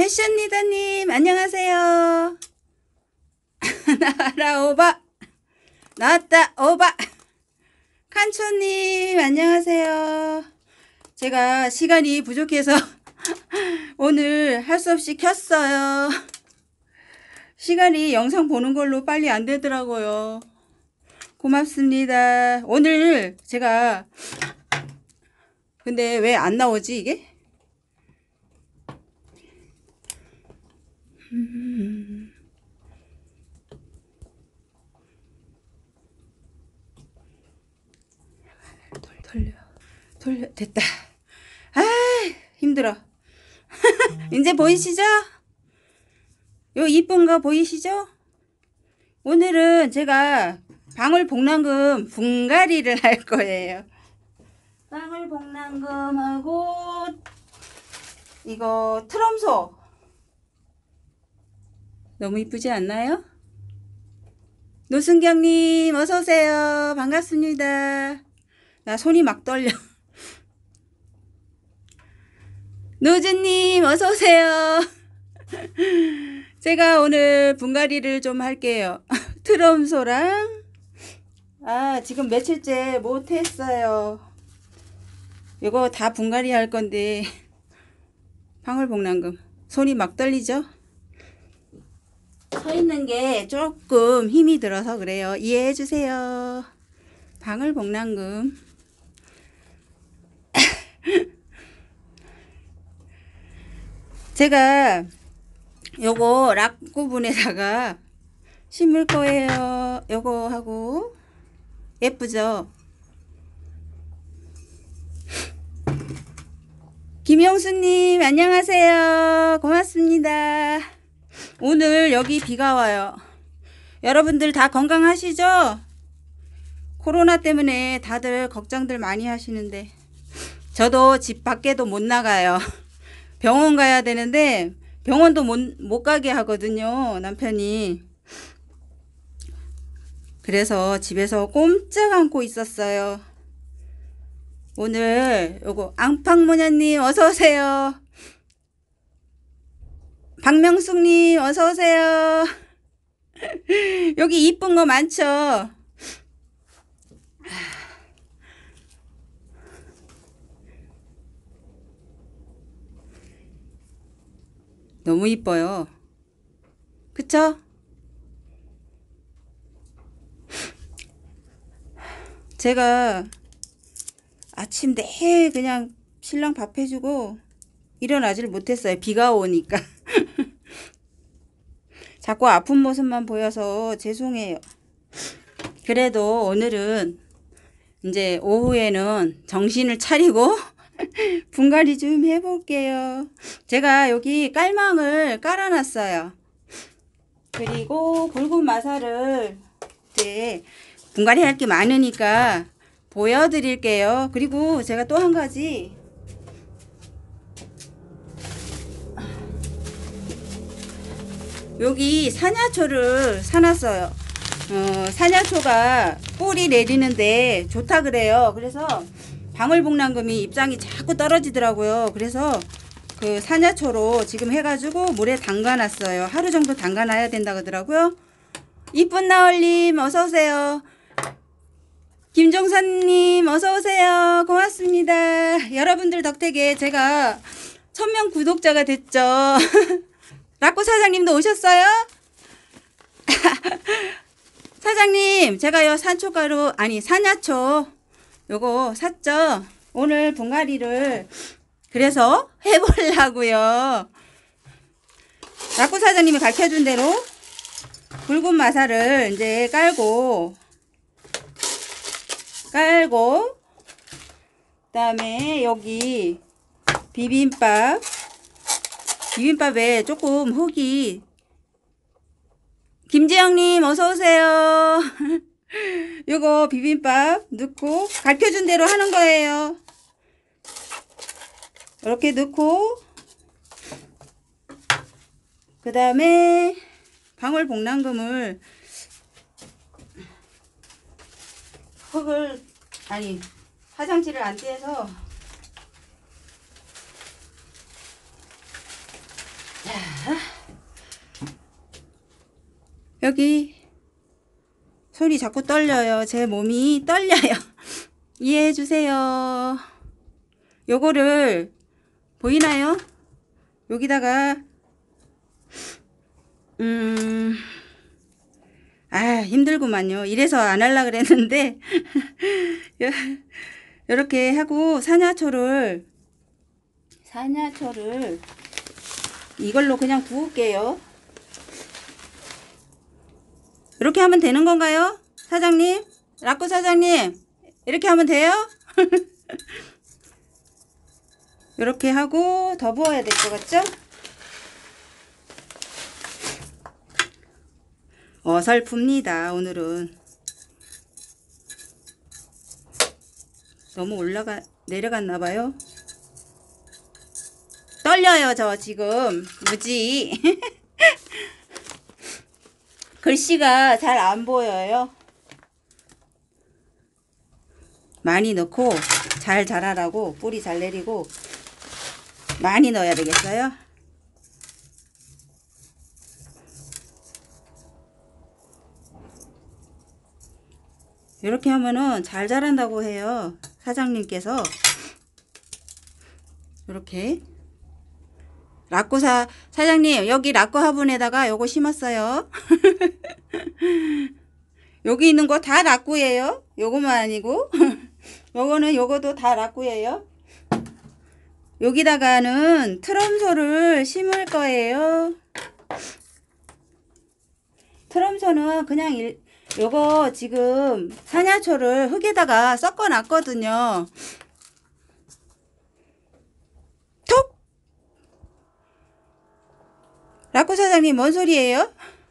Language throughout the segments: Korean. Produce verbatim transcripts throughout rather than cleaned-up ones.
패션 리더님 안녕하세요. 나라 오바 나왔다 오바. 칸초님 안녕하세요. 제가 시간이 부족해서 오늘 할 수 없이 켰어요. 시간이 영상 보는 걸로 빨리 안 되더라고요. 고맙습니다. 오늘 제가 근데 왜 안 나오지 이게? 음. 돌려 돌려 됐다. 아 힘들어. 이제 보이시죠? 요 이쁜 거 보이시죠? 오늘은 제가 방울복랑금 분갈이를 할 거예요. 방울복랑금하고 이거 트럼소 너무 이쁘지 않나요? 노순경님 어서오세요. 반갑습니다. 나 손이 막 떨려. 노주님 어서오세요. 제가 오늘 분갈이를 좀 할게요. 트럼소랑 아 지금 며칠째 못했어요. 이거 다 분갈이 할 건데 방울복랑금 손이 막 떨리죠? 서 있는 게 조금 힘이 들어서 그래요. 이해해 주세요. 방울복랑금 제가 요거 락 부분에다가 심을 거예요. 요거 하고 예쁘죠? 김영수님 안녕하세요. 고맙습니다. 오늘 여기 비가 와요. 여러분들 다 건강하시죠? 코로나 때문에 다들 걱정들 많이 하시는데 저도 집 밖에도 못 나가요. 병원 가야 되는데 병원도 못, 못 가게 하거든요. 남편이. 그래서 집에서 꼼짝 않고 있었어요. 오늘 요거 앙팡모녀님 어서오세요. 박명숙님 어서오세요. 여기 이쁜 거 많죠? 너무 이뻐요. 그쵸? 제가 아침 내에 그냥 신랑 밥 해주고 일어나질 못했어요. 비가 오니까. 자꾸 아픈 모습만 보여서 죄송해요. 그래도 오늘은 이제 오후에는 정신을 차리고 분갈이 좀 해볼게요. 제가 여기 깔망을 깔아놨어요. 그리고 굵은 마사를 이제 분갈이 할 게 많으니까 보여드릴게요. 그리고 제가 또 한 가지 여기 사냐초를 사놨어요. 어, 사냐초가 뿌리 내리는데 좋다 그래요. 그래서 방울복랑금이 입장이 자꾸 떨어지더라고요. 그래서 그 사냐초로 지금 해가지고 물에 담가놨어요. 하루 정도 담가놔야 된다 그러더라고요. 이쁜 나얼님 어서오세요. 김종선님 어서오세요. 고맙습니다. 여러분들 덕택에 제가 천명 구독자가 됐죠. 라꾸 사장님도 오셨어요? 사장님 제가 요 산초가루 아니 사냐초 요거 샀죠. 오늘 분갈이를 그래서 해보려고요. 라꾸 사장님이 가르쳐준 대로 굵은 마사를 이제 깔고 깔고 그 다음에 여기 비빔밥 비빔밥에 조금 흙이 김지영님 어서오세요. 요거 비빔밥 넣고 가르쳐준 대로 하는 거예요. 이렇게 넣고 그 다음에 방울복랑금을 흙을 아니 화장지를 안 떼서 자, 여기 손이 자꾸 떨려요. 제 몸이 떨려요. 이해해 주세요. 요거를 보이나요? 여기다가 음... 아 힘들구만요. 이래서 안 하려고 그랬는데 이렇게 하고 산야초를 산야초를 이걸로 그냥 부을게요. 이렇게 하면 되는 건가요? 사장님? 라꾸 사장님 이렇게 하면 돼요? 이렇게 하고 더 부어야 될 것 같죠? 어설픕니다. 오늘은 너무 올라가 내려갔나봐요. 떨려요 저 지금 무지. 글씨가 잘 안 보여요. 많이 넣고 잘 자라라고 뿌리 잘 내리고 많이 넣어야 되겠어요. 이렇게 하면은 잘 자란다고 해요. 사장님께서. 이렇게 라꾸사 사장님 여기 라꾸 화분에다가 요거 심었어요. 여기 있는 거 다 라꾸예요. 요거만 아니고 요거는 요거도 다 라꾸예요. 여기다가는 트럼소를 심을 거예요. 트럼소는 그냥 일, 요거 지금 산야초를 흙에다가 섞어 놨거든요. 톡! 라꾸 사장님 뭔 소리예요?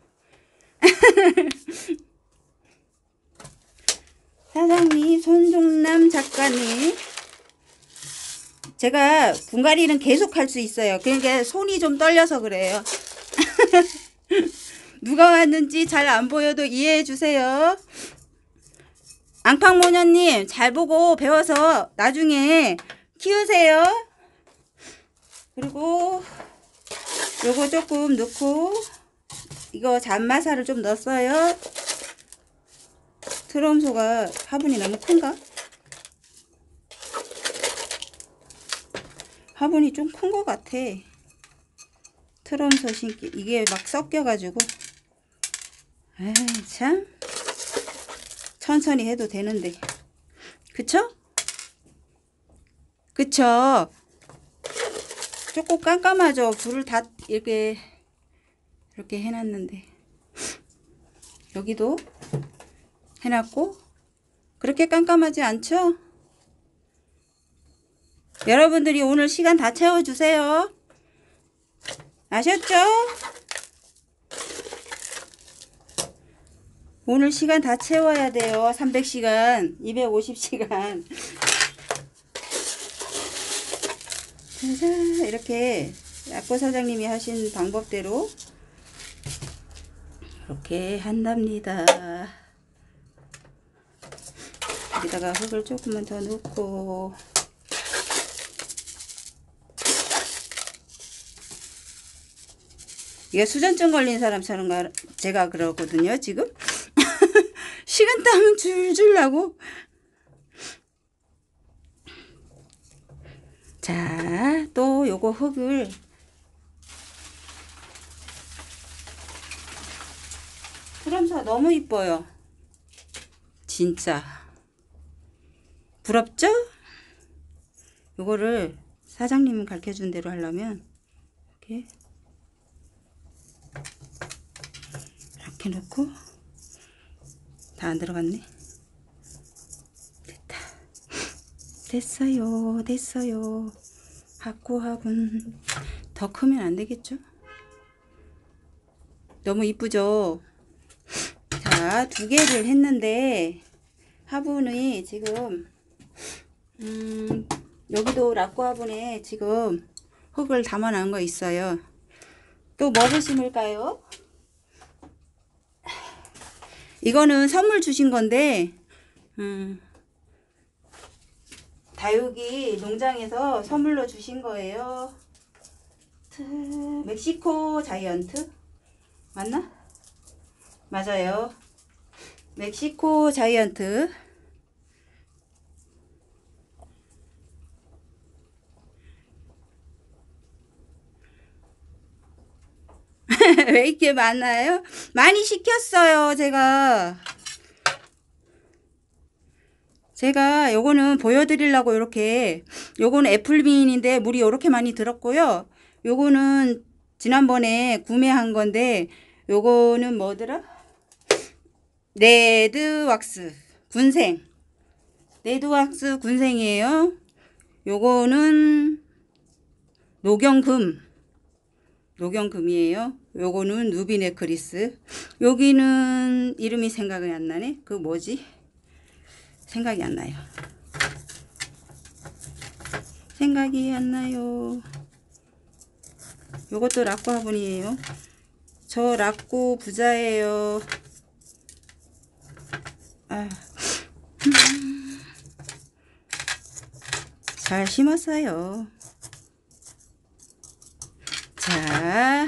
사장님, 손종남 작가님. 제가 분갈이는 계속 할 수 있어요. 그러니까 손이 좀 떨려서 그래요. 누가 왔는지 잘 안 보여도 이해해 주세요. 앙팡모녀님 잘 보고 배워서 나중에 키우세요. 그리고 요거 조금 넣고 이거 잔마사를 좀 넣었어요. 트럼소가 화분이 너무 큰가? 화분이 좀 큰 것 같아. 트럼소 신기 이게 막 섞여가지고 에이 참 천천히 해도 되는데 그쵸? 그쵸? 조금 깜깜하죠? 불을 다 이렇게 이렇게 해놨는데 여기도 해놨고 그렇게 깜깜하지 않죠? 여러분들이 오늘 시간 다 채워주세요. 아셨죠? 오늘 시간 다 채워야 돼요. 삼백 시간, 이백오십 시간. 짜잔, 이렇게 라꾸 사장님이 하신 방법대로 이렇게 한답니다. 여기다가 흙을 조금만 더 넣고 이게 수전증 걸린 사람처럼 제가 그러거든요 지금. 시간 땀은 줄줄 나고. 자, 또 요거 흙을 트럼사 너무 이뻐요. 진짜 부럽죠? 요거를 사장님이 가르쳐준 대로 하려면 이렇게 이렇게 넣고 다 안 들어갔네. 됐다. 됐어요. 됐어요. 학구학은 더 크면 안 되겠죠? 너무 이쁘죠? 자, 두 개를 했는데 화분이 지금 음, 여기도 라꾸 화분에 지금 흙을 담아 놓은 거 있어요. 또 뭐를 심을까요? 이거는 선물 주신 건데 음, 다육이 농장에서 선물로 주신 거예요. 트, 멕시코 자이언트 맞나? 맞아요. 멕시코 자이언트. 왜 이렇게 많아요? 많이 시켰어요, 제가. 제가 요거는 보여드리려고 이렇게, 요거는 애플빈인데 물이 이렇게 많이 들었고요. 요거는 지난번에 구매한 건데, 요거는 뭐더라? 레드왁스 군생. 레드왁스 군생이에요. 요거는 녹용금. 녹용금이에요. 요거는 누비 네크리스. 여기는 이름이 생각이 안 나네. 그 뭐지? 생각이 안 나요. 생각이 안 나요. 요것도 락구 화분이에요. 저 락구 부자예요. 아, 잘 심었어요. 자,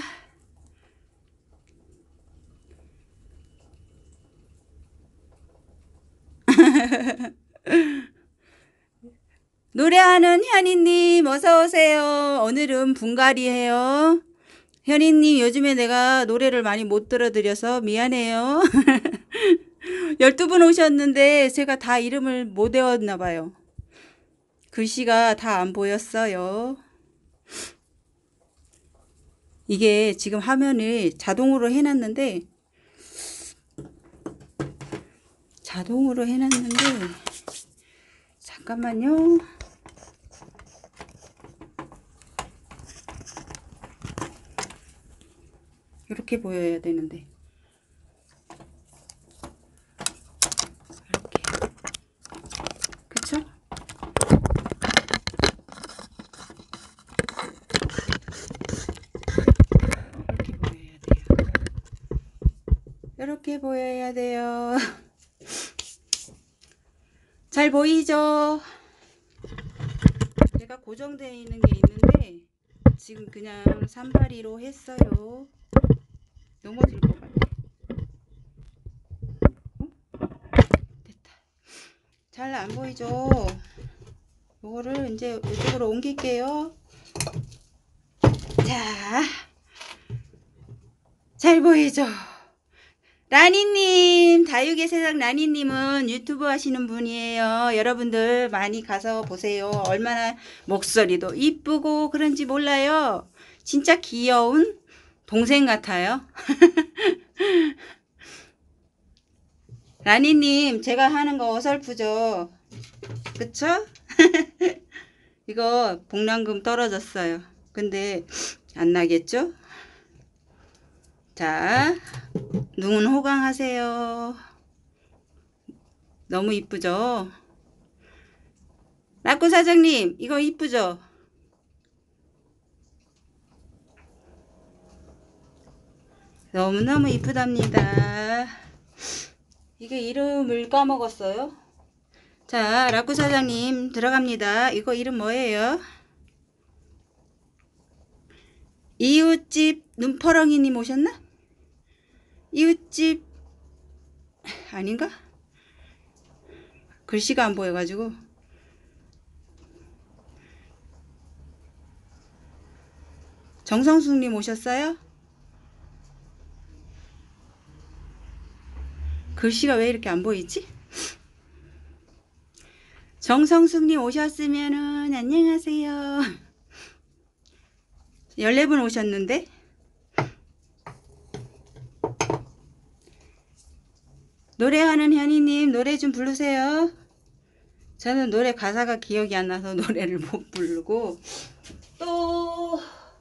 노래하는 현이님 어서오세요. 오늘은 분갈이에요. 현이님 요즘에 내가 노래를 많이 못 들어드려서 미안해요. 열두 분 오셨는데 제가 다 이름을 못 외웠나 봐요. 글씨가 다 안 보였어요. 이게 지금 화면을 자동으로 해놨는데 자동으로 해놨는데 잠깐만요. 이렇게 보여야 되는데 이렇게 그쵸? 이렇게 보여야 돼요. 이렇게 보여야 돼요. 잘 보이죠? 제가 고정되어 있는 게 있는데 지금 그냥 삼팔이로 했어요. 넘어질 것 같아. 어? 됐다. 잘 안 보이죠? 요거를 이제 이쪽으로 옮길게요. 자, 잘 보이죠? 라니님, 다육의 세상 라니님은 유튜브 하시는 분이에요. 여러분들 많이 가서 보세요. 얼마나 목소리도 이쁘고 그런지 몰라요. 진짜 귀여운 동생 같아요. 라니님, 제가 하는 거 어설프죠? 그쵸? 이거 복랑금 떨어졌어요. 근데 안 나겠죠? 자, 눈은 호강하세요. 너무 이쁘죠? 라꾸 사장님, 이거 이쁘죠? 너무너무 이쁘답니다. 이게 이름을 까먹었어요. 자, 라꾸 사장님 들어갑니다. 이거 이름 뭐예요? 이웃집 눈퍼렁이님 오셨나? 이웃집 아닌가? 글씨가 안 보여가지고. 정성숙님 오셨어요? 글씨가 왜 이렇게 안 보이지? 정성숙님 오셨으면은 안녕하세요. 열네 분 오셨는데 노래하는 현이님 노래 좀 부르세요. 저는 노래 가사가 기억이 안 나서 노래를 못 부르고 또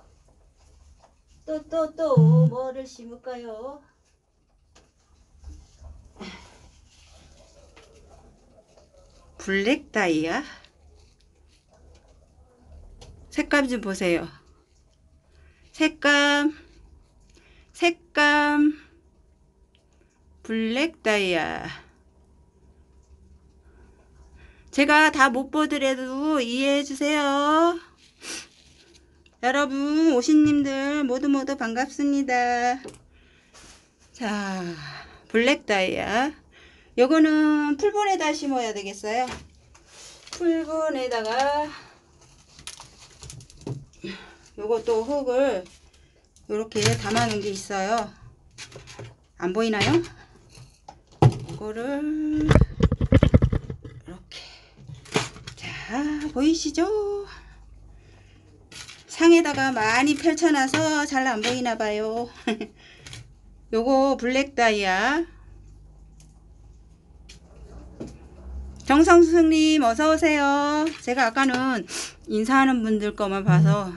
또 또 또 뭐를 심을까요? 블랙 다이아 색감 좀 보세요. 색감 색감 블랙 다이아 제가 다 못 보더라도 이해해 주세요. 여러분 오신님들 모두 모두 반갑습니다. 자, 블랙 다이아. 요거는 풀분에다 심어야 되겠어요. 풀분에다가 요것도 흙을 요렇게 담아 놓은 게 있어요. 안 보이나요? 이거를 이렇게. 자, 보이시죠? 상에다가 많이 펼쳐놔서 잘 안 보이나 봐요. 요거 블랙 다이아. 정성수님 어서오세요. 제가 아까는 인사하는 분들 거만 봐서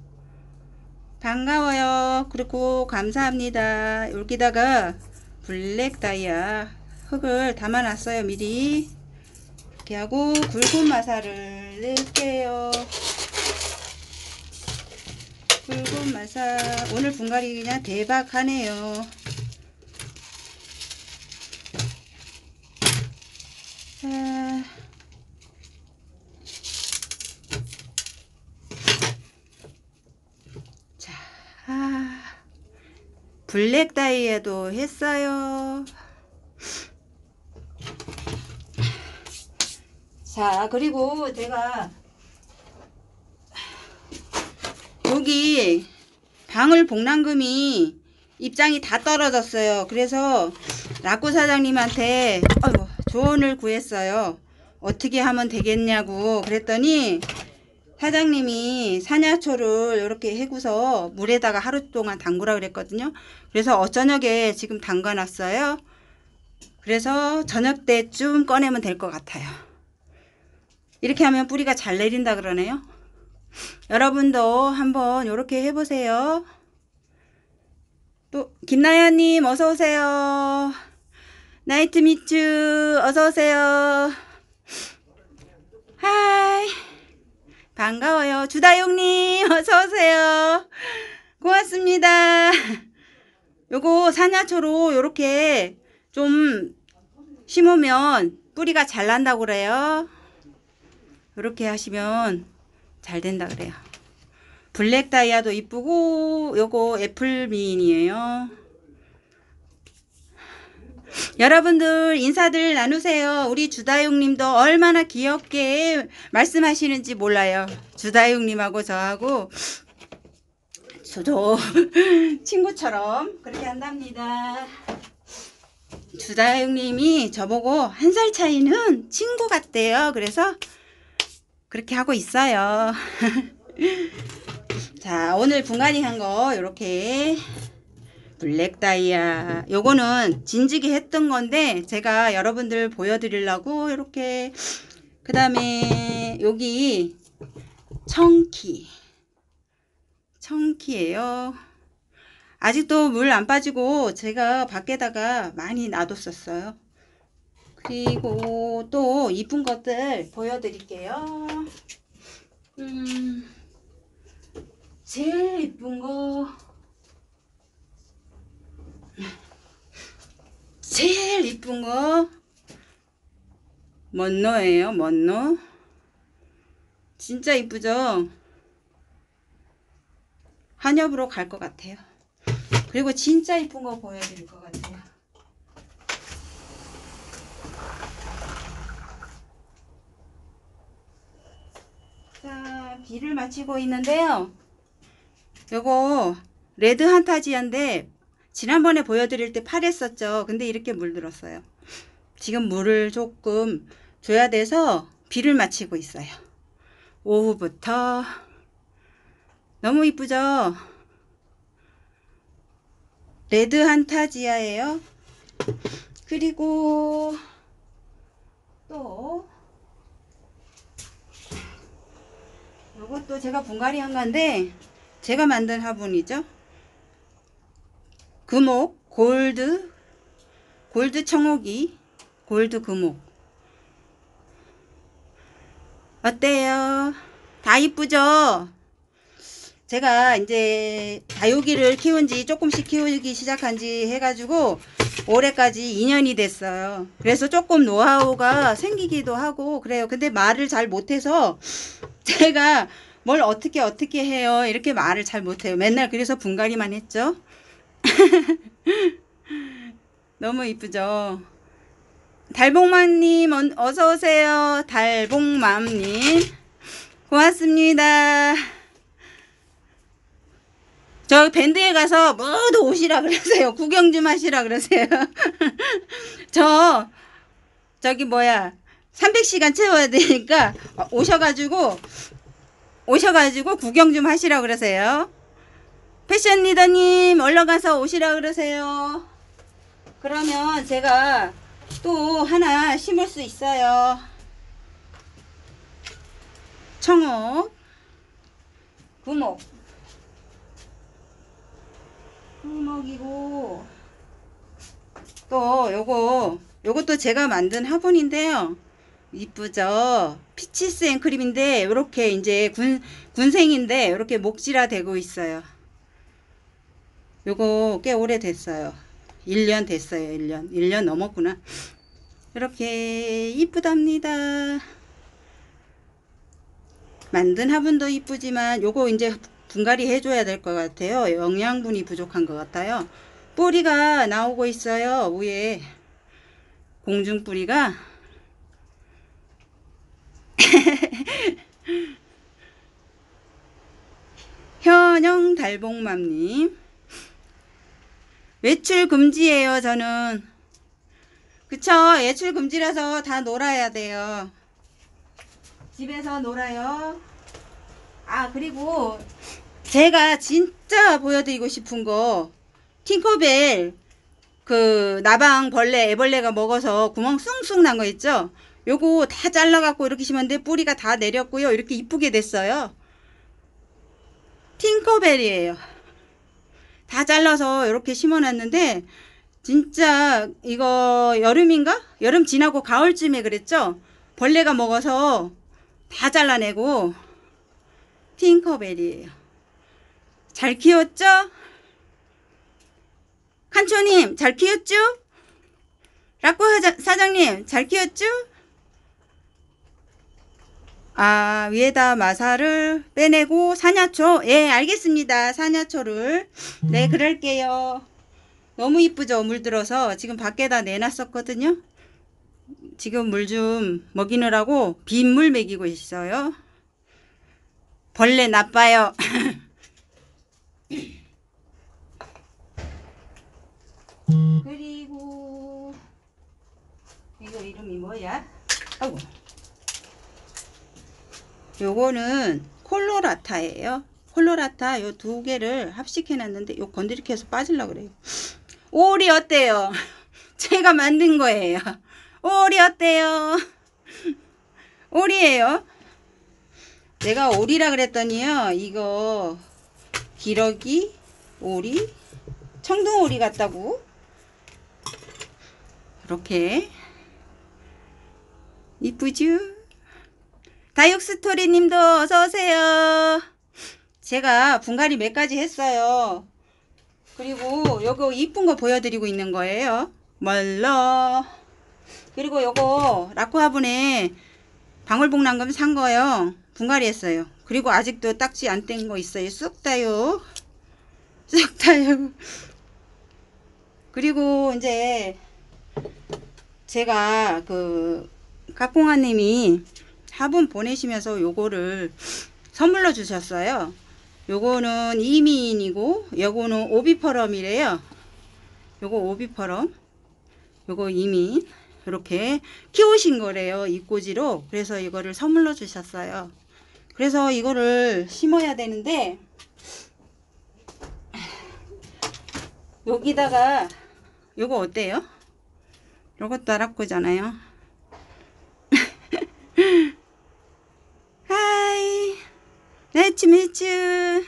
반가워요. 그리고 감사합니다. 여기다가 블랙 다이아 흙을 담아 놨어요. 미리. 이렇게 하고 굵은 마사를 넣을게요. 굵은 마사. 오늘 분갈이 그냥 대박 하네요. 자, 자, 아, 블랙 다이아도 했어요. 자, 그리고 제가 여기 방울 복랑금이 입장이 다 떨어졌어요. 그래서 라꾸 사장님한테 아이고, 조언을 구했어요. 어떻게 하면 되겠냐고 그랬더니 사장님이 사냐초를 이렇게 해고서 물에다가 하루 동안 담그라 그랬거든요. 그래서 어저녁에 지금 담가 놨어요. 그래서 저녁 때쯤 꺼내면 될 것 같아요. 이렇게 하면 뿌리가 잘 내린다 그러네요. 여러분도 한번 이렇게 해보세요. 또 김나연님 어서오세요. 나이트 미츠 어서오세요. 하이 반가워요. 주다용님 어서오세요. 고맙습니다. 요거 사냐초로 요렇게 좀 심으면 뿌리가 잘 난다고 그래요. 요렇게 하시면 잘 된다 그래요. 블랙 다이아도 이쁘고 요거 애플민이에요. 여러분들 인사들 나누세요. 우리 주다용님도 얼마나 귀엽게 말씀하시는지 몰라요. 주다용님하고 저하고 저도 친구처럼 그렇게 한답니다. 주다용님이 저보고 한 살 차이는 친구 같대요. 그래서 그렇게 하고 있어요. 자, 오늘 분갈이 한 거 이렇게 블랙 다이아 요거는 진지게 했던 건데 제가 여러분들 보여드리려고 이렇게. 그 다음에 여기 청키 청키예요. 아직도 물 안 빠지고 제가 밖에다가 많이 놔뒀었어요. 그리고 또 이쁜 것들 보여드릴게요. 음, 제일 이쁜 거 제일 이쁜 거 먼노예요. 먼노 진짜 이쁘죠? 한엽으로 갈 것 같아요. 그리고 진짜 이쁜 거 보여드릴 것 같아요. 자, 비를 마치고 있는데요. 요거 레드 한타지아인데 지난번에 보여드릴 때 파랬었죠. 근데 이렇게 물들었어요. 지금 물을 조금 줘야 돼서 비를 마치고 있어요. 오후부터 너무 이쁘죠? 레드 한타지아예요. 그리고 또 이것도 제가 분갈이 한 건데 제가 만든 화분이죠. 금옥 골드 골드 청옥이 골드 금옥 어때요? 다 이쁘죠? 제가 이제 다육이를 키운지 조금씩 키우기 시작한지 해가지고 올해까지 이 년이 됐어요. 그래서 조금 노하우가 생기기도 하고 그래요. 근데 말을 잘 못해서 제가 뭘 어떻게 어떻게 해요 이렇게 말을 잘 못해요. 맨날 그래서 분갈이만 했죠. 너무 이쁘죠? 달봉맘님 어서 오세요. 달봉맘님 고맙습니다. 저 밴드에 가서 모두 오시라 그러세요. 구경 좀 하시라 그러세요. 저 저기 뭐야 삼백 시간 채워야 되니까 오셔가지고 오셔가지고 구경 좀 하시라 그러세요. 패션 리더님 얼른 가서 오시라 그러세요. 그러면 제가 또 하나 심을 수 있어요. 청옥, 구목, 구목이고 또 요거 요것도 제가 만든 화분인데요. 이쁘죠? 피치스 앤크림인데 이렇게 이제 군 군생인데 이렇게 목질화 되고 있어요. 요거 꽤 오래 됐어요. 일 년 됐어요. 일 년. 일 년 넘었구나. 이렇게 이쁘답니다. 만든 화분도 이쁘지만 요거 이제 분갈이 해줘야 될 것 같아요. 영양분이 부족한 것 같아요. 뿌리가 나오고 있어요. 위에 공중 뿌리가 현영 달봉맘님 외출 금지예요. 저는 그쵸. 외출 금지라서 다 놀아야 돼요. 집에서 놀아요. 아 그리고 제가 진짜 보여드리고 싶은 거 팅커벨 그 나방 벌레 애벌레가 먹어서 구멍 숭숭 난 거 있죠. 요거 다 잘라 갖고 이렇게 심었는데 뿌리가 다 내렸고요. 이렇게 이쁘게 됐어요. 팅커벨이에요. 다 잘라서 이렇게 심어놨는데 진짜 이거 여름인가? 여름 지나고 가을쯤에 그랬죠? 벌레가 먹어서 다 잘라내고 팅커벨이에요. 잘 키웠죠? 칸초님 잘 키웠죠? 라꾸 사장님 잘 키웠죠? 아 위에다 마사를 빼내고 사냐초 예 알겠습니다. 사냐초를 네 그럴게요. 너무 이쁘죠? 물들어서 지금 밖에다 내놨었거든요. 지금 물 좀 먹이느라고 빗물 먹이고 있어요. 벌레 나빠요. 그리고 이거 이름이 뭐야? 아이고. 요거는 콜로라타예요. 콜로라타 요 두 개를 합식해 놨는데 요 건드리기 해서 빠지려고 그래요. 오리 어때요? 제가 만든 거예요. 오리 어때요? 오리예요. 내가 오리라 그랬더니요. 이거 기러기 오리 청둥오리 같다고 이렇게 이쁘죠? 다육스토리 님도 어서오세요. 제가 분갈이 몇 가지 했어요. 그리고 요거 이쁜 거 보여드리고 있는 거예요. 멀러. 그리고 요거 라쿠 화분에 방울복랑금 산 거요. 분갈이 했어요. 그리고 아직도 딱지 안 뗀 거 있어요. 쑥 다요. 쑥 다요. 그리고 이제 제가 그 까꿍아 님이 화분 보내시면서 요거를 선물로 주셨어요. 요거는 이민이고 요거는 오비퍼럼이래요. 요거 오비퍼럼 요거 이민 이렇게 키우신 거래요. 이꼬지로. 그래서 이거를 선물로 주셨어요. 그래서 이거를 심어야 되는데 여기다가 요거 어때요? 요것도 아랍거잖아요. 하이 나이츠 미츠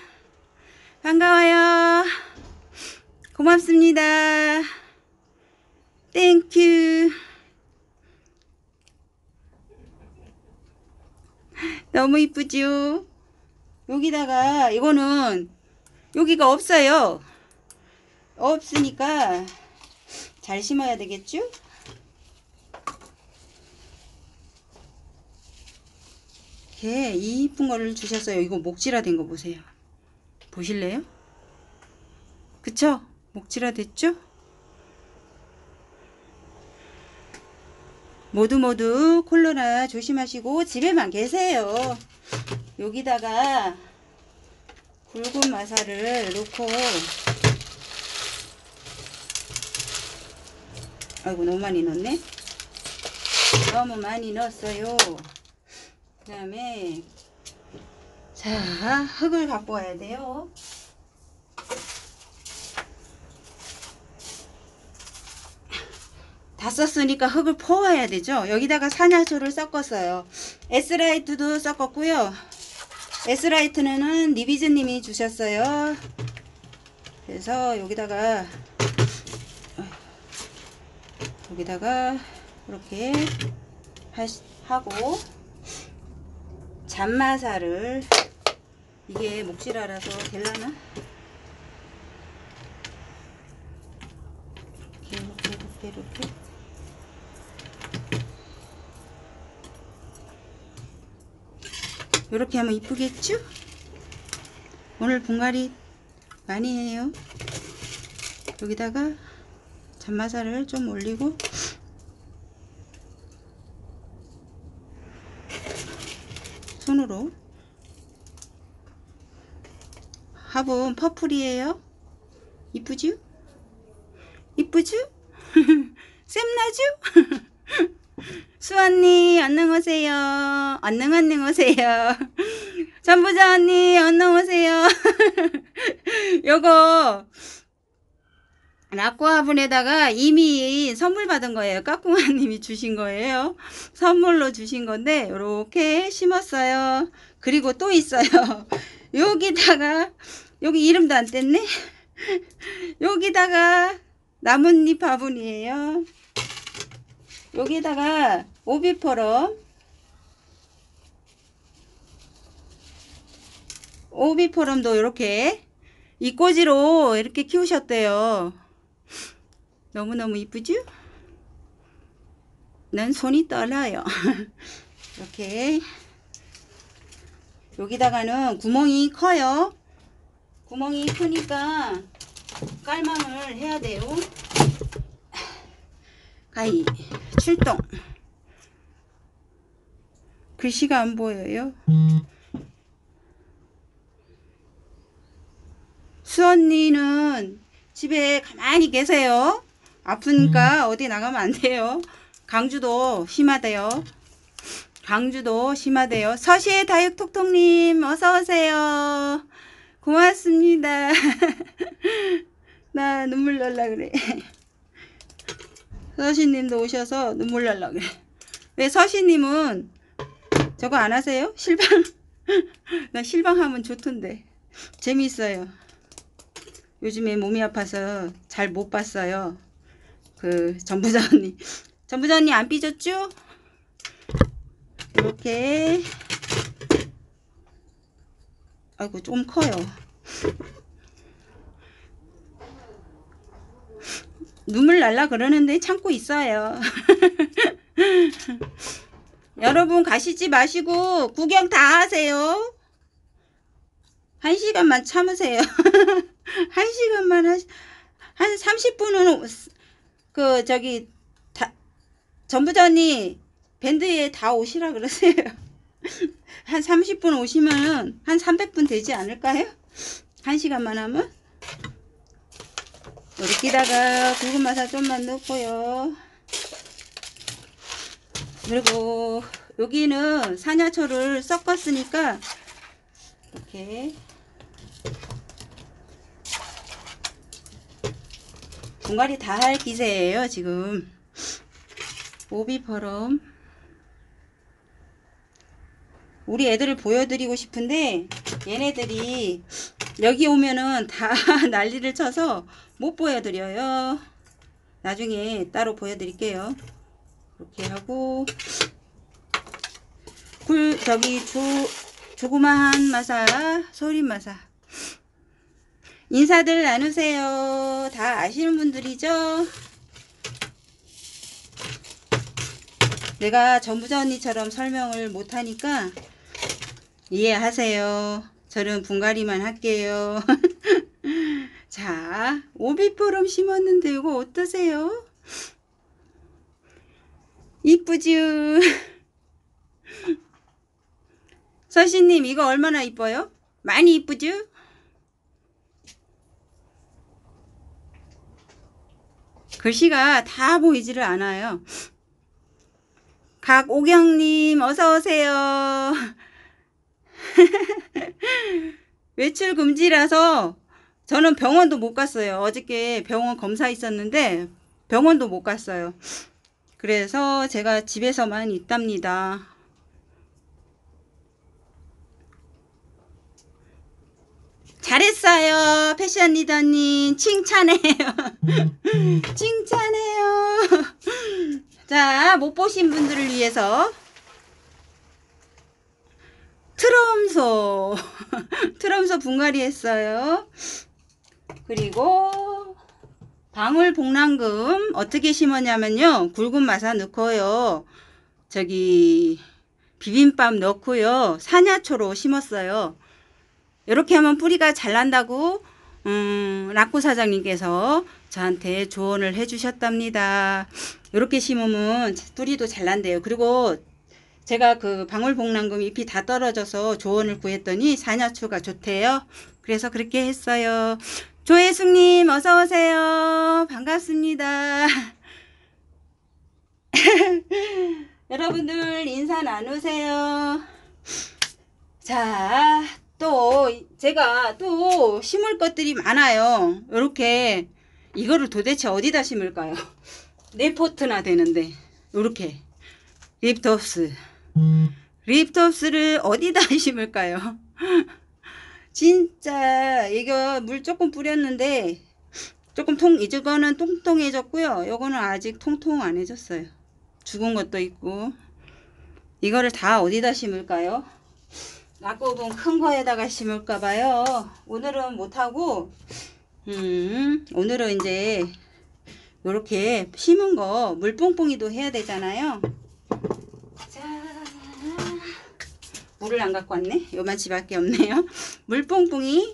반가워요. 고맙습니다. 땡큐. 너무 이쁘죠? 여기다가 이거는 여기가 없어요. 없으니까 잘 심어야 되겠죠? 이렇게 이쁜 거를 주셨어요. 이거 목질화 된 거 보세요. 보실래요? 그쵸? 목질화 됐죠? 모두 모두 콜로나 조심하시고 집에만 계세요. 여기다가 굵은 마사를 넣고, 아이고 너무 많이 넣었네. 너무 많이 넣었어요. 그 다음에 자, 흙을 갖고 와야 돼요. 다 썼으니까 흙을 퍼와야 되죠. 여기다가 산야초를 섞었어요. S라이트도 섞었고요. S라이트는 니비즈님이 주셨어요. 그래서 여기다가 여기다가 이렇게 하고 잔마사를, 이게 목실알아서 될라나? 이렇게 이렇게 이렇게 이렇게 하면 이쁘겠죠? 오늘 분갈이 많이 해요. 여기다가 잔마사를 좀 올리고, 손으로. 화분 퍼플이에요. 이쁘죠? 이쁘죠? 쌤나죠? 수언니 안녕하세요. 안녕 안녕하세요. 전부자 언니 안녕하세요. 요거 라꾸 화분에다가 이미 선물 받은 거예요. 까꿍아님이 주신 거예요. 선물로 주신 건데 이렇게 심었어요. 그리고 또 있어요. 여기다가, 여기 이름도 안 뗐네. 여기다가 나뭇잎 화분이에요. 여기다가 오비포럼, 오비포럼도 이렇게 이꼬지로 이렇게 키우셨대요. 너무너무 이쁘죠? 난 손이 떨려요. 이렇게 여기다가는 구멍이 커요. 구멍이 크니까 깔망을 해야 돼요. 가히 출동. 글씨가 안 보여요. 수언니는 집에 가만히 계세요. 아프니까 어디 나가면 안 돼요. 강주도 심하대요. 강주도 심하대요. 서시의 다육톡톡님 어서오세요. 고맙습니다. 나 눈물 날라 그래. 서시님도 오셔서 눈물 날라 그래. 왜 서시님은 저거 안 하세요? 실방? 나 실방 하면 좋던데. 재미있어요. 요즘에 몸이 아파서 잘 못 봤어요. 그 전부자 언니. 전부자 언니 안 삐졌죠? 이렇게. 아이고 좀 커요. 눈물 날라 그러는데 참고 있어요. 여러분 가시지 마시고 구경 다 하세요. 한 시간만 참으세요. 한 시간만 하시, 한 삼십 분은 그 저기 다 전부자 언니 밴드에 다 오시라 그러세요. 한 삼십 분 오시면 한 삼백 분 되지 않을까요? 한 시간만 하면. 여기다가 굵은 마사 좀만 넣고요. 그리고 여기는 산야초를 섞었으니까 이렇게 분갈이 다 할 기세예요 지금. 오비퍼럼 우리 애들을 보여드리고 싶은데 얘네들이 여기 오면은 다 난리를 쳐서 못 보여드려요. 나중에 따로 보여드릴게요. 이렇게 하고 굴 저기 조 조그마한 마사, 소림 마사. 인사들 나누세요. 다 아시는 분들이죠? 내가 전부자 언니처럼 설명을 못하니까 이해하세요. 저는 분갈이만 할게요. 자, 오비포럼 심었는데 이거 어떠세요? 이쁘죠? 서신님 이거 얼마나 이뻐요? 많이 이쁘죠? 글씨가 다 보이지를 않아요. 각오경님 어서오세요. 외출 금지라서 저는 병원도 못 갔어요. 어저께 병원 검사 있었는데 병원도 못 갔어요. 그래서 제가 집에서만 있답니다. 잘했어요. 패션 리더님 칭찬해요. 칭찬해요. 자, 못 보신 분들을 위해서 트럼소 트럼소 분갈이 했어요. 그리고 방울복랑금 어떻게 심었냐면요, 굵은 마사 넣고요, 저기 비빔밥 넣고요, 사냐초로 심었어요. 이렇게 하면 뿌리가 잘 난다고 음, 라꾸 사장님께서 저한테 조언을 해주셨답니다. 이렇게 심으면 뿌리도 잘 난대요. 그리고 제가 그 방울복랑금 잎이 다 떨어져서 조언을 구했더니 사냐초가 좋대요. 그래서 그렇게 했어요. 조혜숙님 어서오세요. 반갑습니다. 여러분들 인사 나누세요. 자, 또 제가 또 심을 것들이 많아요. 이렇게 이거를 도대체 어디다 심을까요? 네 포트나 되는데 이렇게 립톱스 립톱스를 어디다 심을까요? 진짜 이거 물 조금 뿌렸는데 조금 통 이거는 통통해졌고요. 이거는 아직 통통 안 해졌어요. 죽은 것도 있고. 이거를 다 어디다 심을까요? 낙곡은 큰 거에다가 심을까 봐요. 오늘은 못하고 음 오늘은 이제 요렇게 심은 거 물뽕뽕이도 해야 되잖아요. 자, 물을 안 갖고 왔네. 요만치밖에 없네요. 물뽕뽕이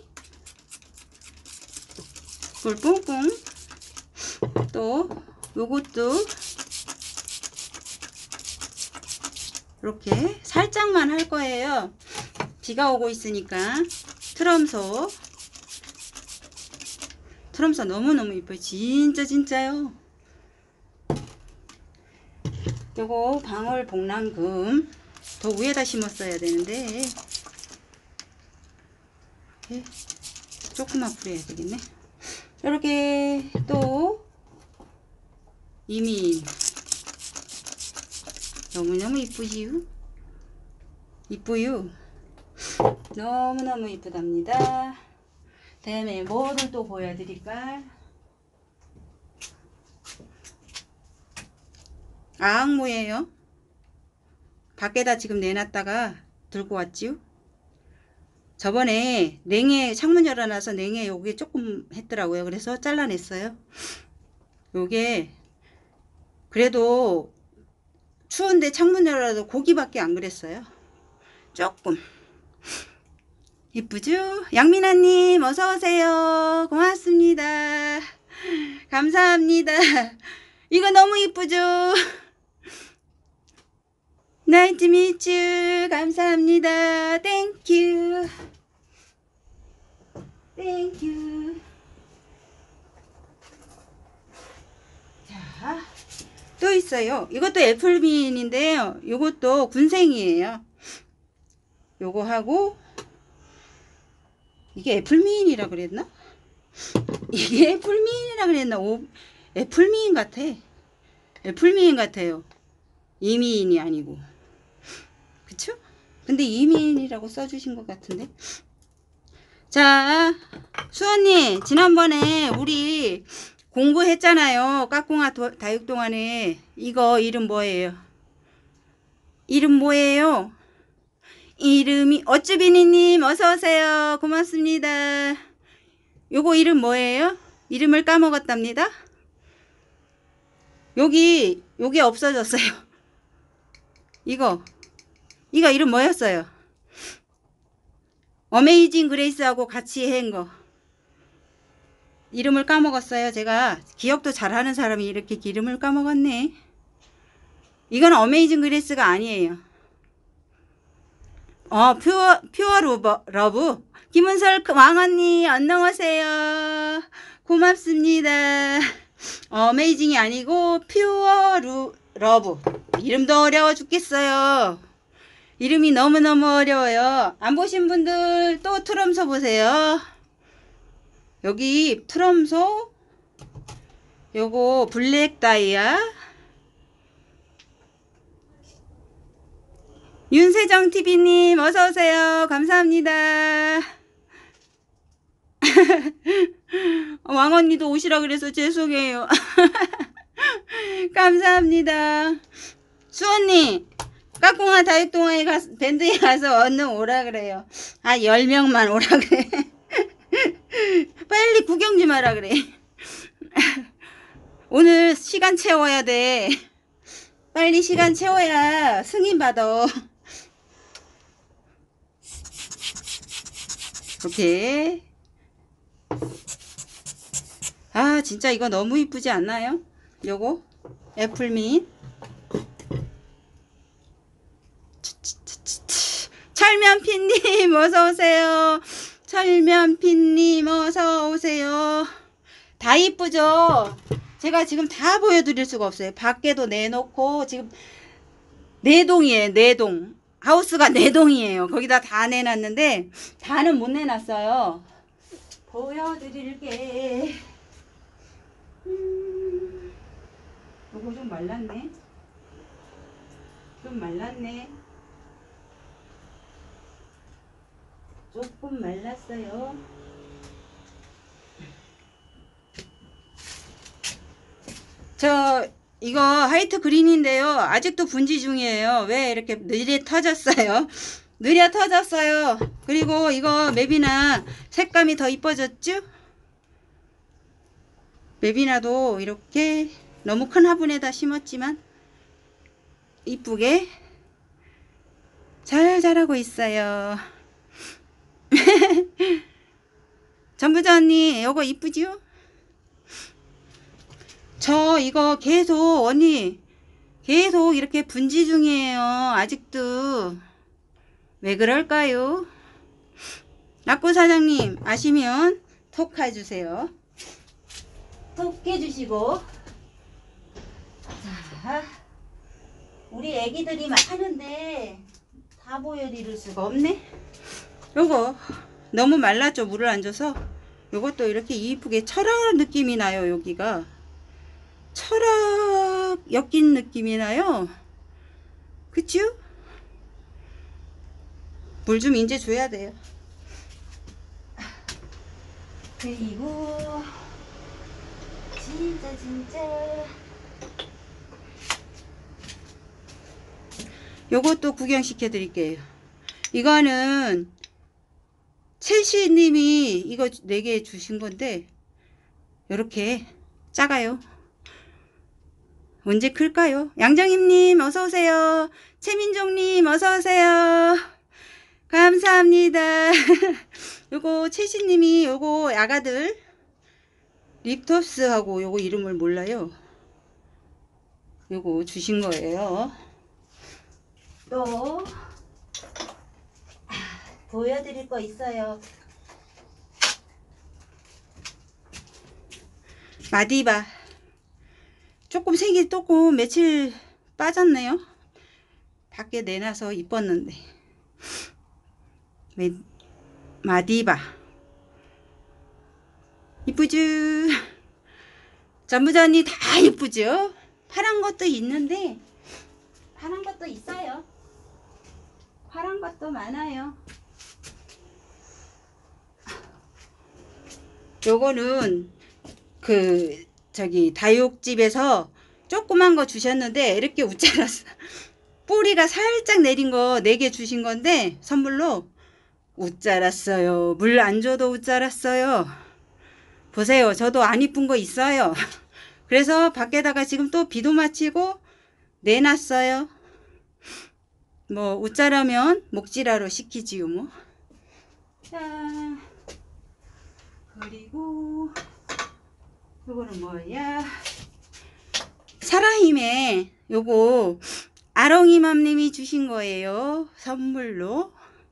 물뽕뽕 또 요것도 이렇게 살짝만 할 거예요. 비가 오고 있으니까. 트럼소 트럼소 너무너무 이뻐요. 진짜 진짜요. 요거 방울복랑금 더 위에다 심었어야 되는데 조금만 뿌려야 되겠네. 이렇게 또 이민 너무너무 이쁘지요? 이쁘요? 너무너무 이쁘답니다. 다음에 뭐를 또 보여드릴까? 아악모예요. 밖에다 지금 내놨다가 들고 왔지요. 저번에 냉해 창문 열어놔서 냉해 요게 조금 했더라고요. 그래서 잘라냈어요. 요게 그래도 추운데 창문 열어도 고기밖에 안 그랬어요. 조금 이쁘죠? 양민아님 어서오세요. 고맙습니다. 감사합니다. 이거 너무 이쁘죠? 나이스 미츠 감사합니다. 땡큐 땡큐. 자, 또 있어요. 이것도 애플민인데요. 이것도 군생이에요. 요거 하고 이게 애플민이라 그랬나? 이게 애플민이라 그랬나? 오, 애플민 같아. 애플민 같아요. 이민이 아니고. 그쵸? 근데 이민이라고 써주신 것 같은데. 자, 수원님 지난번에 우리 공부했잖아요. 깍꿍아 다육동안에. 이거 이름 뭐예요? 이름 뭐예요? 이름이 어쭈비니님 어서오세요. 고맙습니다. 요거 이름 뭐예요? 이름을 까먹었답니다. 여기 요게 없어졌어요. 이거 이거 이름 뭐였어요? 어메이징 그레이스하고 같이 한 거. 이름을 까먹었어요. 제가 기억도 잘하는 사람이 이렇게 이름을 까먹었네. 이건 어메이징 그레이스가 아니에요. 어, 퓨어, 퓨어 러브, 러브. 김은설 왕언니, 안녕하세요. 고맙습니다. 어메이징이 아니고, 퓨어 루, 러브. 이름도 어려워 죽겠어요. 이름이 너무너무 어려워요. 안 보신 분들 또 트럼소 보세요. 여기 트럼소, 요거 블랙 다이아. 윤세정 티비님 어서오세요. 감사합니다. 왕언니도 오시라 그래서 죄송해요. 감사합니다. 수언니 까꿍아 다육동화에 가서 밴드에 가서 얼른 오라 그래요. 아 열 명만 오라 그래. 빨리 구경 좀 하라 그래. 오늘 시간 채워야 돼. 빨리 시간 채워야 승인 받아. 오케이. 아 진짜 이거 너무 이쁘지 않나요? 요거 애플민. 철면피님 어서오세요. 철면피님 어서오세요. 다 이쁘죠? 제가 지금 다 보여드릴 수가 없어요. 밖에도 내놓고 지금 네동이에요. 네동. 하우스가 네동이에요. 거기다 다 내놨는데 다는 못 내놨어요. 보여드릴게. 음, 요거 좀 말랐네. 좀 말랐네. 조금 말랐어요. 저 이거 화이트 그린인데요. 아직도 분지 중이에요. 왜 이렇게 느려 터졌어요? 느려 터졌어요. 그리고 이거 맵이나 색감이 더 이뻐졌죠? 맵이나도 이렇게 너무 큰 화분에다 심었지만 이쁘게 잘 자라고 있어요. 전부자 언니 이거 이쁘지요? 저 이거 계속 언니 계속 이렇게 분지 중이에요. 아직도 왜 그럴까요? 낙구 사장님 아시면 톡 해주세요. 톡 해주시고. 자, 우리 애기들이 많은데 다 보여드릴 수가 없네. 요거 너무 말랐죠? 물을 안 줘서. 요것도 이렇게 이쁘게 철학 느낌이 나요. 여기가 철학 엮인 느낌이 나요. 그쵸? 물 좀 이제 줘야 돼요. 그리고 진짜 진짜 요것도 구경시켜 드릴게요. 이거는 첼시님이 이거 네 개 주신 건데 요렇게 작아요. 언제 클까요? 양정임님 어서오세요. 최민종님 어서오세요. 감사합니다. 요거 채시님이 요거 야가들 립톱스하고 요거 이름을 몰라요. 요거 주신 거예요. 또 보여드릴 거 있어요. 마디바 조금 색이 조금 며칠 빠졌네요. 밖에 내놔서 이뻤는데. 마디바 이쁘죠? 전부자 언니 다 이쁘죠? 파란 것도 있는데 파란 것도 있어요. 파란 것도 많아요. 요거는 그 저기 다육집에서 조그만 거 주셨는데 이렇게 웃자랐어. 뿌리가 살짝 내린 거 네 개 주신 건데 선물로 웃자랐어요. 물 안 줘도 웃자랐어요. 보세요. 저도 안 이쁜 거 있어요. 그래서 밖에다가 지금 또 비도 맞히고 내놨어요. 뭐 웃자라면 목지라로 시키지요 뭐. 자, 그리고 이거는 뭐야? 사랑힘에 요거 아롱이맘님이 주신 거예요. 선물로.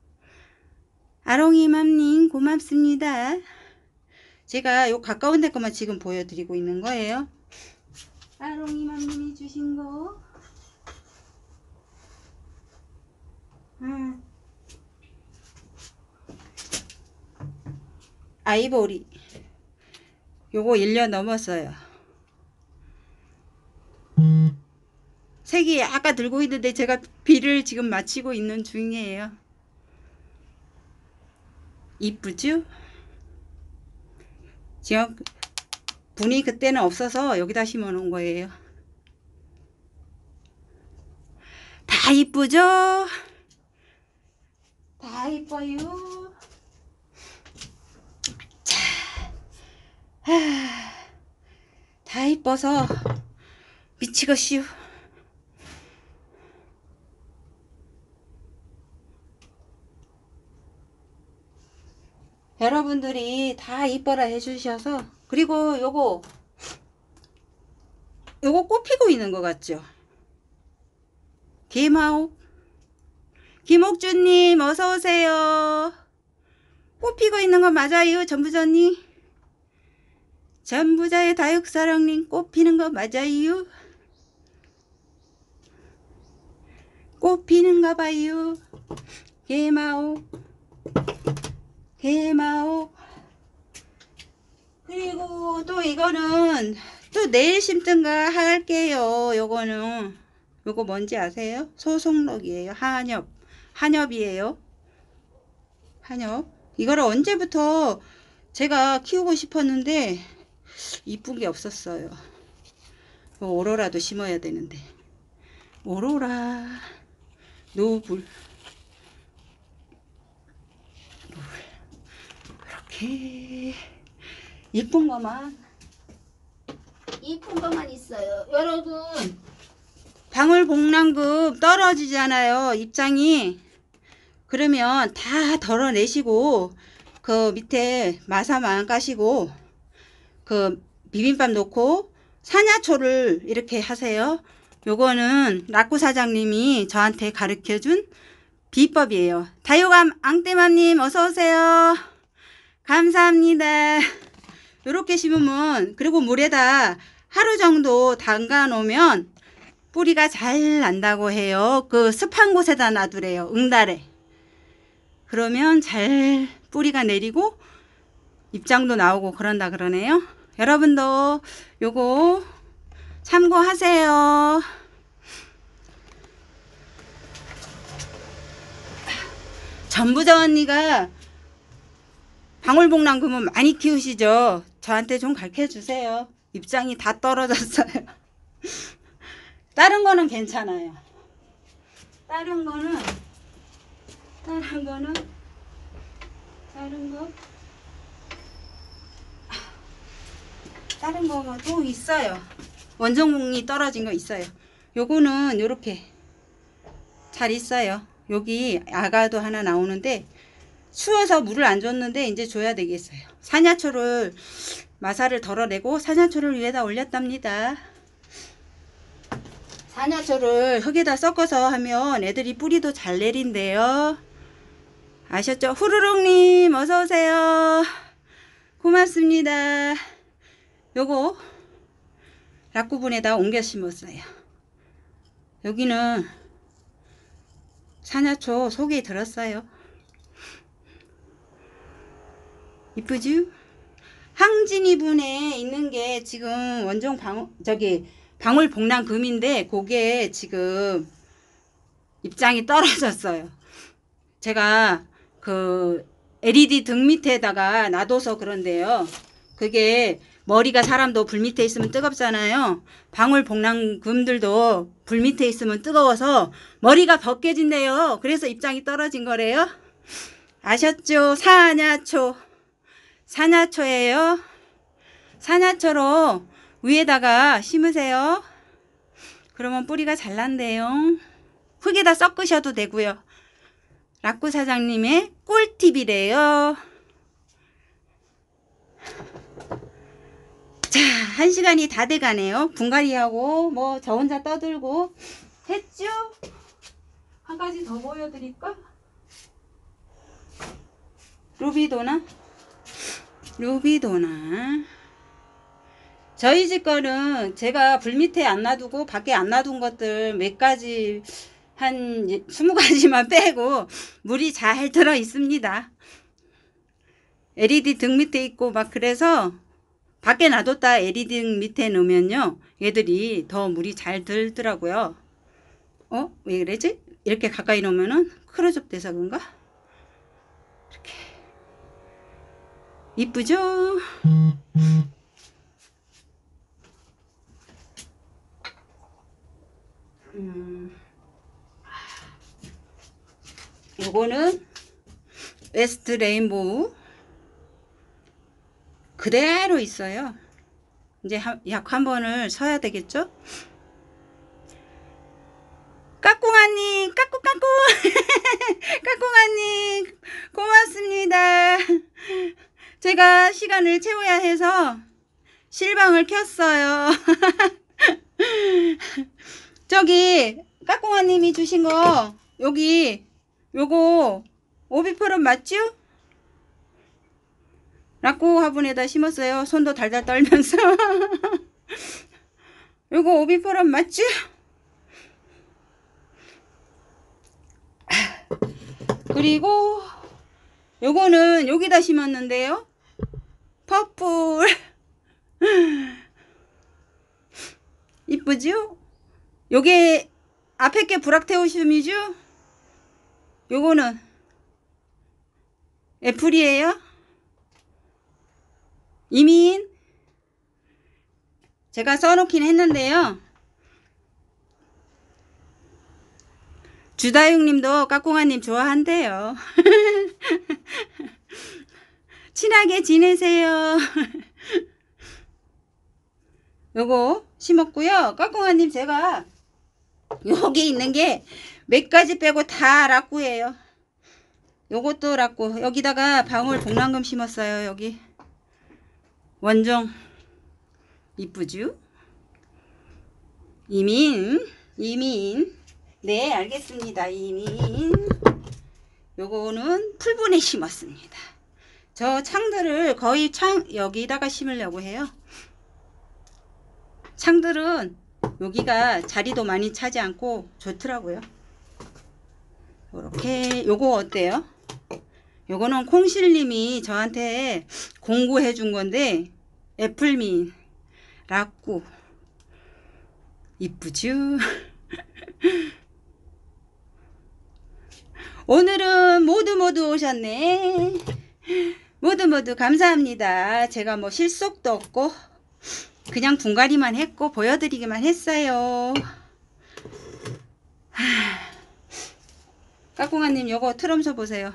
아롱이맘님 고맙습니다. 제가 요 가까운 데 것만 지금 보여드리고 있는 거예요. 아롱이맘님이 주신 거. 음. 아이보리. 요거 일 년 넘었어요. 색이 아까 들고 있는데 제가 비를 지금 마치고 있는 중이에요. 이쁘죠? 지금 분이 그때는 없어서 여기다 심어 놓은 거예요. 다 이쁘죠? 다 이뻐요. 자, 하, 다 이뻐서 미치겠슈. 여러분들이 다 이뻐라 해주셔서. 그리고 요거 요거 꽃 피고 있는 것 같죠? 개마옥. 김옥주님 어서오세요. 꽃 피고 있는 거 맞아요? 전부자님. 전부자의 다육사랑님 꽃 피는 거 맞아요? 꽃 피는가 봐요. 개마옥. 개마옥. 그리고 또 이거는 또 내일 심든가 할게요. 요거는 요거 뭔지 아세요? 소송록이에요. 한엽. 한엽이에요. 한엽. 이거를 언제부터 제가 키우고 싶었는데 이쁜 게 없었어요. 오로라도 심어야 되는데. 오로라. 노블. 이렇게 이쁜 거만 이쁜 거만 있어요. 여러분, 방울복랑금 떨어지잖아요. 입장이. 그러면 다 덜어내시고 그 밑에 마사만 까시고 그 비빔밥 넣고 산야초를 이렇게 하세요. 요거는 라꾸 사장님이 저한테 가르쳐준 비법이에요. 다육암 앙떼맘님 어서오세요. 감사합니다. 요렇게 심으면, 그리고 물에다 하루 정도 담가 놓으면 뿌리가 잘 난다고 해요. 그 습한 곳에다 놔두래요. 응달에. 그러면 잘 뿌리가 내리고 입장도 나오고 그런다 그러네요. 여러분도 요거 참고하세요. 전부자 언니가 방울복랑금은 많이 키우시죠? 저한테 좀 가르쳐 주세요. 입장이 다 떨어졌어요. 다른 거는 괜찮아요. 다른 거는 다른 거는 다른 거 다른 거가 또 있어요. 원종공이 떨어진 거 있어요. 요거는 요렇게 잘 있어요. 여기 아가도 하나 나오는데 추워서 물을 안 줬는데 이제 줘야 되겠어요. 산야초를 마사를 덜어내고 산야초를 위에다 올렸답니다. 산야초를 흙에다 섞어서 하면 애들이 뿌리도 잘 내린대요. 아셨죠? 후루룩님 어서오세요. 고맙습니다. 요거 락구분에다 옮겨 심었어요. 여기는 산야초 속에 들었어요. 이쁘죠? 항진이 분에 있는 게 지금 원종 방 저기 방울복랑금인데 그게 지금 입장이 떨어졌어요. 제가 그 엘이디 등 밑에다가 놔둬서 그런데요. 그게 머리가 사람도 불 밑에 있으면 뜨겁잖아요. 방울복랑금들도 불 밑에 있으면 뜨거워서 머리가 벗겨진대요. 그래서 입장이 떨어진 거래요. 아셨죠? 산야초. 산야초예요. 산야초로 위에다가 심으세요. 그러면 뿌리가 잘 난대요. 흙에다 섞으셔도 되고요. 락구 사장님의 꿀팁이래요. 자, 한 시간이 다 돼가네요. 분갈이하고 뭐 저 혼자 떠들고 했죠? 한 가지 더 보여드릴까? 루비도나? 루비도나. 저희 집 거는 제가 불 밑에 안 놔두고 밖에 안 놔둔 것들 몇 가지 한 스무 가지만 빼고 물이 잘 들어 있습니다. 엘이디 등 밑에 있고 막 그래서 밖에 놔뒀다 엘이디 등 밑에 놓으면요 얘들이 더 물이 잘 들더라고요. 어? 왜 그러지? 이렇게 가까이 놓으면은 크로즈업 돼서 그런가? 이렇게 이쁘죠? 음, 요거는 웨스트 레인보우 그대로 있어요. 이제 약 한 번을 서야 되겠죠? 까꿍아님, 까꿍까꿍 까꿍아님 고맙습니다. 제가 시간을 채워야 해서 실방을 켰어요. 저기 까꿍아님이 주신 거 여기 요거 오비포럼 맞죠? 라꾸 화분에다 심었어요. 손도 달달 떨면서. 요거 오비포럼 맞죠? 그리고 요거는 여기다 심었는데요. 퍼플. 이쁘죠? 요게 앞에 게 브락테오슘이죠? 요거는 애플이에요. 이민 제가 써놓긴 했는데요. 주다육님도 까꿍아님 좋아한대요. 친하게 지내세요. 요거 심었고요. 까꿍아님 제가 여기 있는 게 몇 가지 빼고 다 라꾸예요. 요것도 라꾸. 여기다가 방울 복랑금 심었어요. 여기 원종 이쁘죠? 이민 이민 네 알겠습니다. 이민 요거는 풀분에 심었습니다. 저 창들을 거의 창 여기다가 심으려고 해요. 창들은 여기가 자리도 많이 차지 않고 좋더라고요. 이렇게 요거 어때요? 요거는 콩실님이 저한테 공구해 준 건데 애플민 라꾸 이쁘죠? 오늘은 모두 모두 오셨네. 모두 모두 감사합니다. 제가 뭐 실속도 없고 그냥 분갈이만 했고 보여드리기만 했어요. 까꿍아님 요거 틀어서 보세요.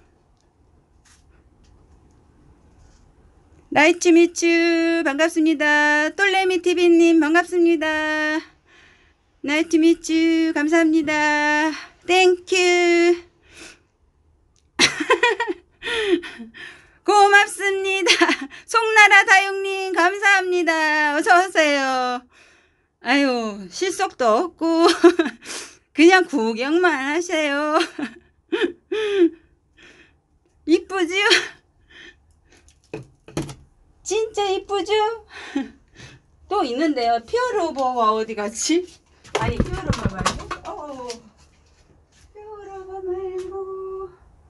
나이츠미츠 반갑습니다. 똘레미티비님 반갑습니다. 나이츠미츠 감사합니다. 땡큐. 고맙습니다. 송나라 다육님 감사합니다. 어서오세요. 아유 실속도 없고 그냥 구경만 하세요. 이쁘지요? 진짜 이쁘죠? 또 있는데요. 피어로버가 어디 갔지? 아니 피어로버 말고 어, 피어로버 말고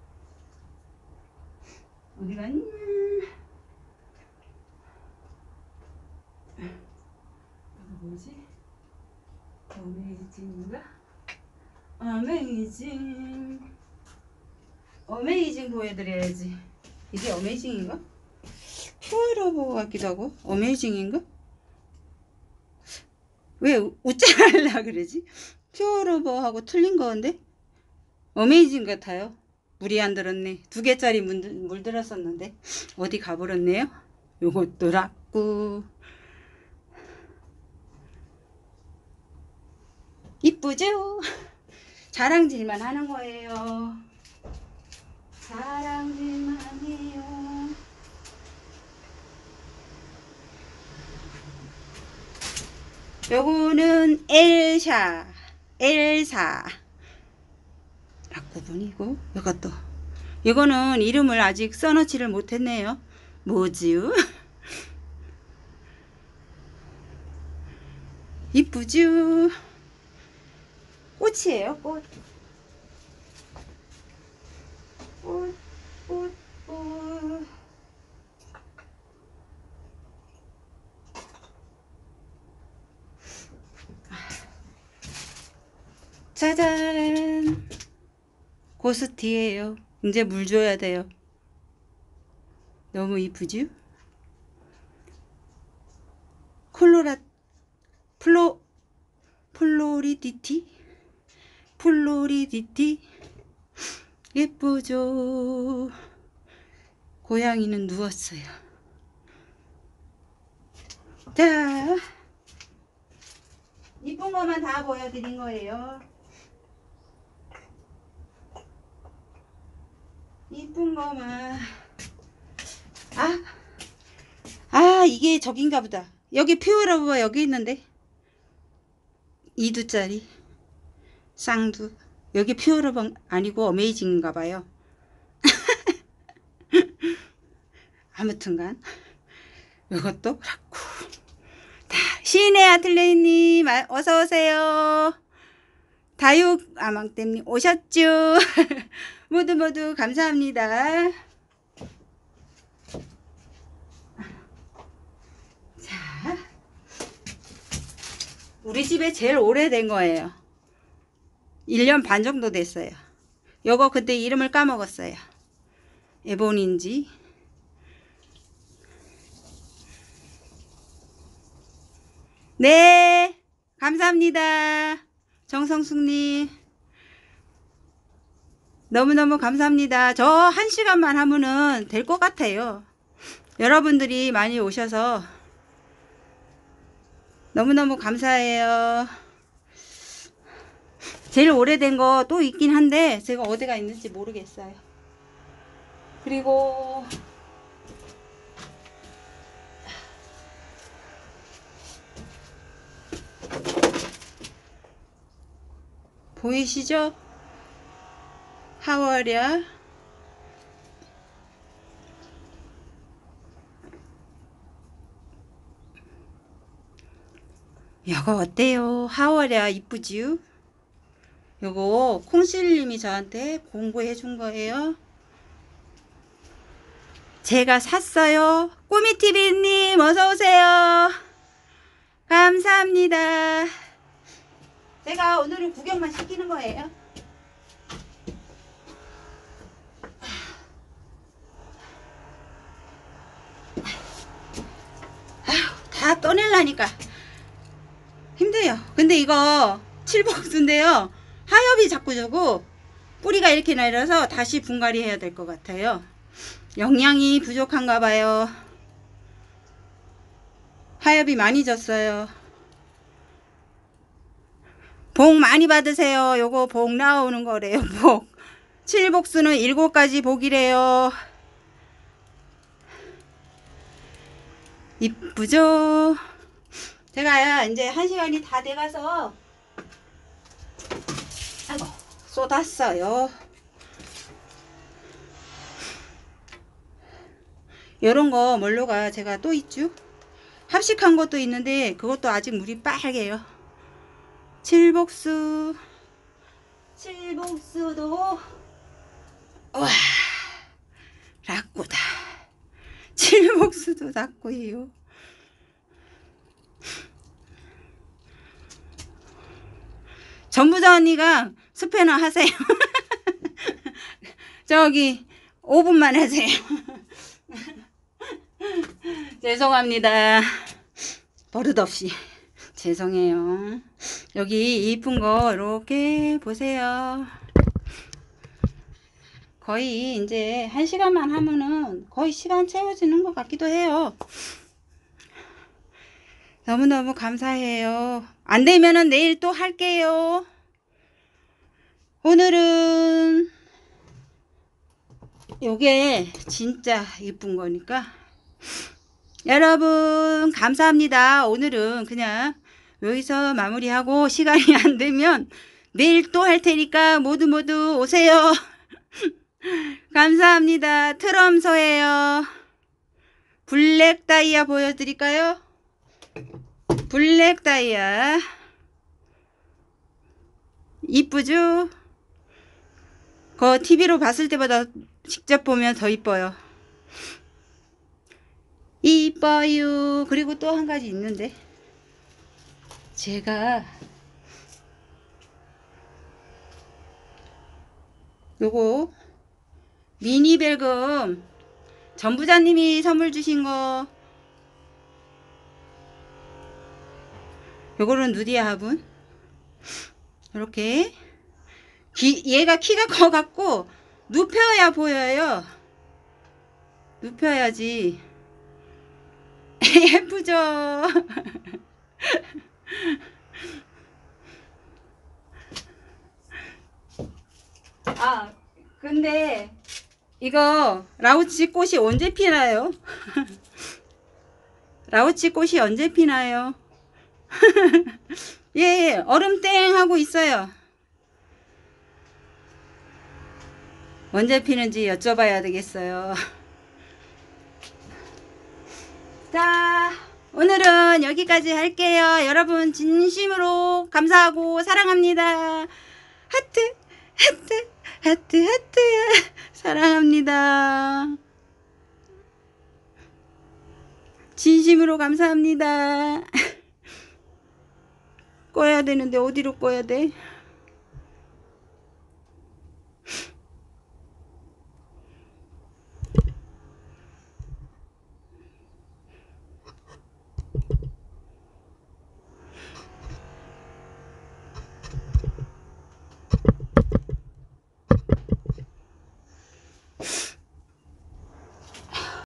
어디 갔냐? 이거 뭐지? 어메이징인가? 어메이징 어메이징 보여드려야지. 이게 어메이징인가? 퓨어러버 같기도 하고 어메이징인가? 왜 웃자하려 그러지? 퓨어러버하고 틀린 건데 어메이징 같아요. 물이 안 들었네. 두 개짜리 물, 물 들었었는데 어디 가버렸네요. 요것도 락구 이쁘죠? 자랑질만 하는 거예요. 자랑질만 해요. 요거는 엘샤, 엘사 락구분이고, 요것도 이거는 이름을 아직 써놓지를 못했네요. 뭐지요? 이쁘죠? 꽃이에요, 꽃. 꽃, 꽃, 꽃. 짜잔! 고스티예요. 이제 물 줘야 돼요. 너무 이쁘죠? 콜로라, 플로, 플로리디티? 플로리디티? 예쁘죠? 고양이는 누웠어요. 자, 이쁜 것만 다 보여드린 거예요. 이쁜 거만. 아, 아, 이게 저긴가 보다. 여기 퓨어러브가 여기 있는데. 이두짜리. 쌍두. 여기 퓨어러브 아니고 어메이징인가 봐요. 아무튼간. 이것도 라쿠. 시인의 아틀레이님 어서오세요. 다육 아망댐님 오셨죠? 모두 모두 감사합니다. 자, 우리 집에 제일 오래된 거예요. 일 년 반 정도 됐어요. 요거 그때 이름을 까먹었어요. 에본인지. 네, 감사합니다. 정성숙님 너무너무 감사합니다. 저 한 시간만 하면은 될 것 같아요. 여러분들이 많이 오셔서 너무너무 감사해요. 제일 오래된 거 또 있긴 한데 제가 어디가 있는지 모르겠어요. 그리고 보이시죠? 하월야. 요거 어때요? 하월야 이쁘지요? 요거 콩실님이 저한테 공구해 준 거예요. 제가 샀어요. 꾸미티비님 어서오세요. 감사합니다. 제가 오늘은 구경만 시키는 거예요. 아휴, 다 떠내려니까 힘들어요. 근데 이거 칠복수인데요. 하엽이 자꾸 주고 뿌리가 이렇게 내려서 다시 분갈이 해야 될 것 같아요. 영양이 부족한가 봐요. 하엽이 많이 졌어요. 복 많이 받으세요. 요거 복 나오는 거래요. 복. 칠복수는 일곱 가지 복이래요. 이쁘죠? 제가 이제 한 시간이 다 돼가서 아이고 쏟았어요. 요런 거 멀로가 제가 또 있죠. 합식한 것도 있는데 그것도 아직 물이 빨개요. 칠복수 칠복수도 와 라꾸다. 칠복수도 라꾸예요. 전부자 언니가 스패너 하세요. 저기 오 분만 하세요. 죄송합니다. 버릇없이 죄송해요. 여기 이쁜 거 이렇게 보세요. 거의 이제 한 시간만 하면은 거의 시간 채워지는 것 같기도 해요. 너무너무 감사해요. 안 되면은 내일 또 할게요. 오늘은 요게 진짜 이쁜 거니까 여러분 감사합니다. 오늘은 그냥 여기서 마무리하고 시간이 안 되면 내일 또 할 테니까 모두 모두 오세요. 감사합니다. 트럼서예요. 블랙 다이아 보여드릴까요? 블랙 다이아 이쁘죠? 그 티비로 봤을 때보다 직접 보면 더 이뻐요. 이뻐요. 그리고 또 한 가지 있는데 제가 요거 미니 벨금 전부자님이 선물 주신 거, 요거는 누디아 화분. 이렇게 기, 얘가 키가 커갖고 눕혀야 보여요. 눕혀야지. 예쁘죠? 아, 근데 이거 라우치 꽃이 언제 피나요? 라우치 꽃이 언제 피나요? 예, 얼음 땡 하고 있어요. 언제 피는지 여쭤봐야 되겠어요. 자, 오늘은 여기까지 할게요. 여러분 진심으로 감사하고 사랑합니다. 하트, 하트, 하트, 하트. 사랑합니다. 진심으로 감사합니다. 꺼야 되는데 어디로 꺼야 돼?